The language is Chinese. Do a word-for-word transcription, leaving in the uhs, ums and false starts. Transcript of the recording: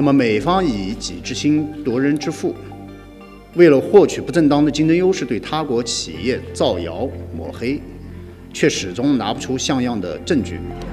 那么美方以己之心夺人之腹，为了获取不正当的竞争优势，对他国企业造谣抹黑，却始终拿不出像样的证据。